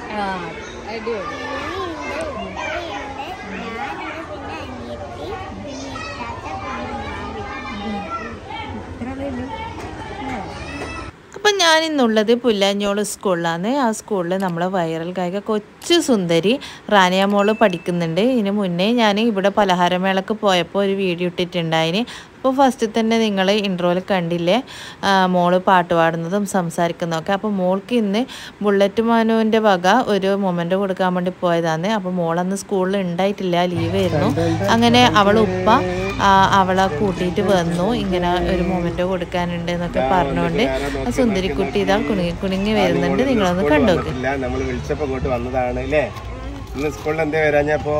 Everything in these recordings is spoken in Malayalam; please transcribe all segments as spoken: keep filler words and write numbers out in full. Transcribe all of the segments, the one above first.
അപ്പം ഞാൻ ഇന്നുള്ളത് പുല്ലാഞ്ഞോള് സ്കൂളിലാണ്. ആ സ്കൂളിൽ നമ്മളെ വൈറൽ ഗായിക കൊച്ചു സുന്ദരി റാനിയ മോള് പഠിക്കുന്നുണ്ട്. ഇതിന് മുന്നേ ഞാൻ ഇവിടെ പലഹാരമേളക്ക് പോയപ്പോൾ ഒരു വീഡിയോ ഇട്ടിട്ടുണ്ടായിന്. അപ്പോൾ ഫസ്റ്റ് തന്നെ നിങ്ങൾ ഇൻട്രോയിൽ കണ്ടില്ലേ മോള് പാട്ട് പാടുന്നതും സംസാരിക്കുന്നതൊക്കെ. അപ്പോൾ മോൾക്ക് ഇന്ന് ബുള്ളറ്റ് മാനുവിൻ്റെ വക ഒരു മൊമെൻ്റ് കൊടുക്കാൻ വേണ്ടി പോയതാണ്. അപ്പോൾ മോളന്ന് സ്കൂളിൽ ഉണ്ടായിട്ടില്ല, ലീവായിരുന്നു. അങ്ങനെ അവൾ ഉപ്പ അവളെ കൂട്ടിയിട്ട് വന്നു. ഇങ്ങനെ ഒരു മൊമെൻ്റ് കൊടുക്കാനുണ്ട് എന്നൊക്കെ പറഞ്ഞുകൊണ്ട് സുന്ദരിക്കുട്ടി ഇതാ കുണുങ്ങി കുണുങ്ങി വരുന്നുണ്ട്. നിങ്ങളൊന്ന് കണ്ടോക്ക്. നമ്മൾ വിളിച്ചപ്പോൾ ഇങ്ങോട്ട് വന്നതാണ് അല്ലേ? ഇന്ന് സ്കൂളിൽ എന്താ വരാഞ്ഞപ്പോ?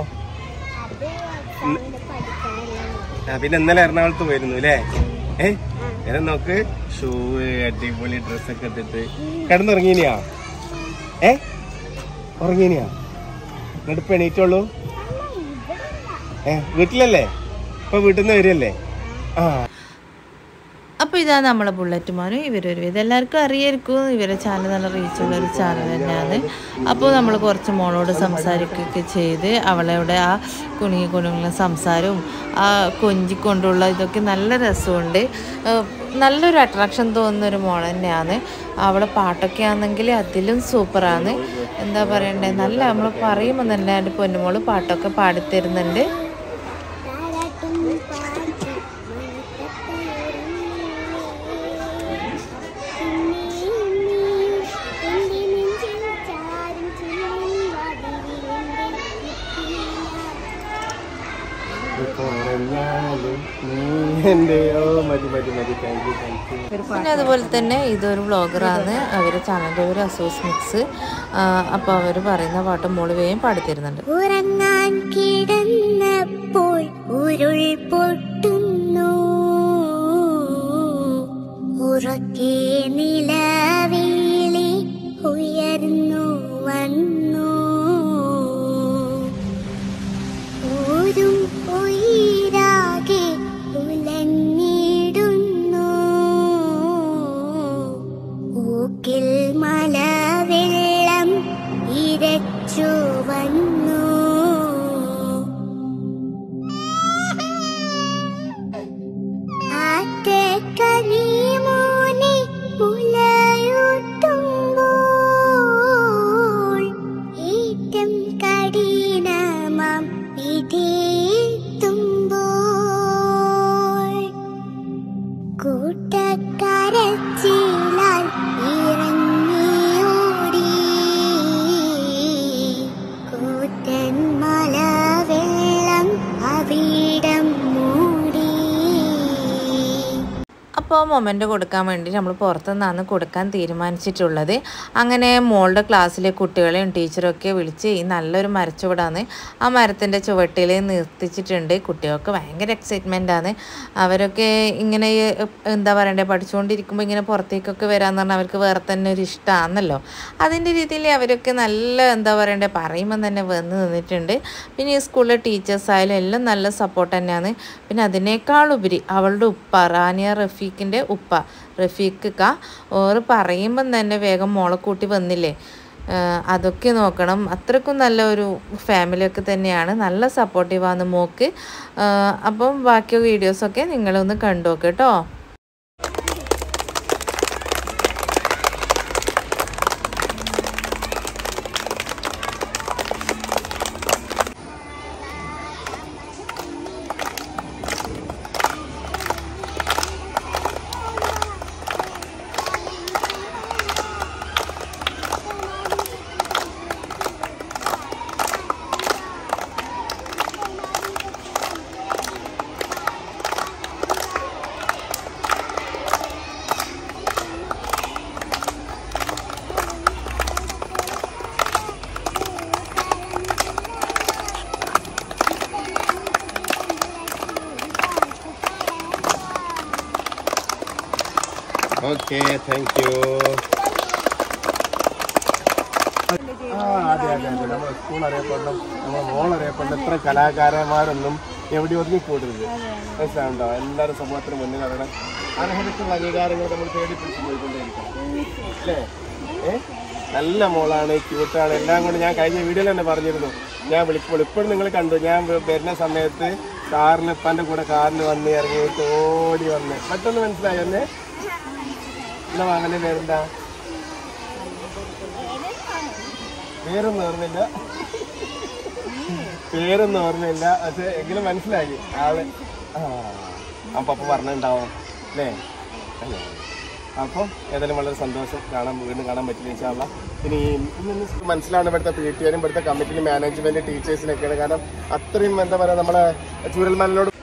പിന്നെ ഇന്നലെ എറണാകുളത്ത് പോയിരുന്നു അല്ലേ? ഏഹ് വരെ നോക്ക്, ഷൂ അടിപൊളി ഡ്രസ്സൊക്കെ ഇട്ടിട്ട് കിടന്നുറങ്ങീനിയാ? ഏ ഉറങ്ങീനിയാ? എന്നിട്ട് ഇപ്പൊ എണീറ്റുള്ളൂ? ഏ വീട്ടിലല്ലേ? ഇപ്പൊ വീട്ടിൽ നിന്ന് വരികയല്ലേ? ആ അപ്പോൾ ഇതാണ് നമ്മളെ ബുള്ളറ്റ് മാനു. ഇവരൊരു ഇത് എല്ലാവർക്കും അറിയായിരിക്കും. ഇവരെ ചാനൽ നല്ല റീച്ചുള്ളൊരു ചാനൽ തന്നെയാണ്. അപ്പോൾ നമ്മൾ കുറച്ച് മോളോട് സംസാരിക്കുകയൊക്കെ ചെയ്ത് അവളവിടെ ആ കുണുങ്ങി കുണുങ്ങുന്ന സംസാരവും ആ കൊഞ്ചിക്കൊണ്ടുള്ള ഇതൊക്കെ നല്ല രസമുണ്ട്. നല്ലൊരു അട്രാക്ഷൻ തോന്നുന്നൊരു മോൾ തന്നെയാണ്. അവളെ പാട്ടൊക്കെ ആണെങ്കിൽ അതിലും സൂപ്പറാണ്. എന്താ പറയണ്ടേ, നല്ല നമ്മൾ പറയുമ്പോൾ തന്നെ എൻ്റെ പൊന്നുമോള് പാട്ടൊക്കെ പാടിത്തരുന്നുണ്ട്. പിന്നെ അതുപോലെ തന്നെ ഇതൊരു വ്ളോഗറാണ്. അവരുടെ ചാനലിൻ്റെ ഒരു അസോസ് മിക്സ്. അപ്പോൾ അവർ പറയുന്ന പാട്ട് മോള് വേഗം പാടിത്തരുന്നുണ്ട്. ഉറങ്ങാൻ കിടന്നപ്പോൾ ഉരുൾ പൊട്ടുന്നു, ഉറക്കെ നിലവിളി ഉയർന്നു വന്നു, ഊരും ഉയരാകെ ഉലഞ്ഞിടുന്നു, ഊക്കിൽ മലവെള്ളം ഇരച്ചു വന്നു, ആറ്റക്കനി മോനെ മുലയൂട്ടുമ്പോൾ ഏറ്റം കഠിനമാം വിധിയെത്തുമ്പോൾ കൂട്ടക്കരച്ചിലാൽ ഇറങ്ങിയോടി കൂറ്റൻ മലവെള്ളം അവിടം മൂടി. അപ്പോൾ മൊമെൻ്റ് കൊടുക്കാൻ വേണ്ടി നമ്മൾ പുറത്തുനിന്നാണ് കൊടുക്കാൻ തീരുമാനിച്ചിട്ടുള്ളത്. അങ്ങനെ മോളുടെ ക്ലാസ്സിലെ കുട്ടികളെയും ടീച്ചറൊക്കെ വിളിച്ച് ഈ നല്ലൊരു മരച്ചുവടാണ്, ആ മരത്തിൻ്റെ ചുവട്ടിൽ നിർത്തിച്ചിട്ടുണ്ട്. കുട്ടികൾക്ക് ഭയങ്കര എക്സൈറ്റ്മെൻറ്റാണ്. അവരൊക്കെ ഇങ്ങനെ എന്താ പറയണ്ടേ, പഠിച്ചുകൊണ്ടിരിക്കുമ്പോൾ ഇങ്ങനെ പുറത്തേക്കൊക്കെ വരാമെന്ന് പറഞ്ഞാൽ അവർക്ക് വേറെ തന്നെ ഒരു ഇഷ്ടമാണല്ലോ. അതിൻ്റെ രീതിയിൽ അവരൊക്കെ നല്ല എന്താ പറയണ്ടേ പറയുമ്പം തന്നെ വന്ന് നിന്നിട്ടുണ്ട്. പിന്നെ ഈ സ്കൂളിലെ ടീച്ചേഴ്സായാലും എല്ലാം നല്ല സപ്പോർട്ട് തന്നെയാണ്. പിന്നെ അതിനേക്കാളുപരി അവളുടെ ഉപ്പ റാനിയ റഫീഖിൻ്റെ ഉപ്പ റഫീഖ് ഓർ പറയുമ്പം തന്നെ വേഗം മോളെ കൂട്ടി വന്നില്ലേ. അതൊക്കെ നോക്കണം. അത്രക്കും നല്ലൊരു ഫാമിലിയൊക്കെ തന്നെയാണ്. നല്ല സപ്പോർട്ടീവാണ് മോക്ക്. അപ്പം ബാക്കി വീഡിയോസൊക്കെ നിങ്ങളൊന്ന് കണ്ടു നോക്ക് കേട്ടോ. Okay, thank you. ആ അതെ അതെ അതെ നമ്മുടെ സ്കൂൾ അറിയപ്പെടണം, നമ്മുടെ മോൾ അറിയപ്പെടണം. ഇത്ര കലാകാരന്മാരൊന്നും എവിടെ ഒതുങ്ങിക്കൂടരുത്. മനസ്സിലാവുണ്ടോ? എല്ലാവരും സമൂഹത്തിന് മുന്നിൽ അവരുടെ അർഹതയ്ക്കുള്ള അംഗീകാരങ്ങൾ നമ്മൾ തേടി പിടിച്ച് പോയിക്കൊണ്ടേയിരിക്കണം അല്ലേ? ഏ നല്ല മോളാണ്, ക്യൂട്ടാണ്, എല്ലാം കൊണ്ട് ഞാൻ കഴിഞ്ഞ വീഡിയോയിൽ തന്നെ പറഞ്ഞിരുന്നു. ഞാൻ വിളിക്കുമ്പോൾ ഇപ്പോഴും നിങ്ങൾ കണ്ടു, ഞാൻ വരുന്ന സമയത്ത് കാറിൽ ഇപ്പാൻ്റെ കൂടെ കാറിൽ വന്ന് ഇറങ്ങിയിട്ട് ഓടി വന്ന് പെട്ടെന്ന് മനസ്സിലായി എന്നെ. എന്നാ അങ്ങനെ പേരെന്താ? പേരൊന്നും ഓർമ്മയില്ല, പേരൊന്നും ഓർമ്മയില്ല, പക്ഷെ എങ്കിലും മനസ്സിലായി ആള്. ആ അപ്പം അപ്പം പറഞ്ഞിട്ടുണ്ടാവും അല്ലേ? അപ്പം ഏതായാലും വളരെ സന്തോഷം, കാണാൻ വീണ്ടും കാണാൻ പറ്റില്ല ഇൻഷാ അല്ലാഹ്. ഇനി മനസ്സിലാണ് ഇവിടുത്തെ പി ടി എനും ഇവിടുത്തെ കമ്മിറ്റി മാനേജ്മെന്റ് ടീച്ചേഴ്സിനൊക്കെയാണ്. കാരണം അത്രയും എന്താ പറയുക, നമ്മളെ ചൂരൽമലയോട്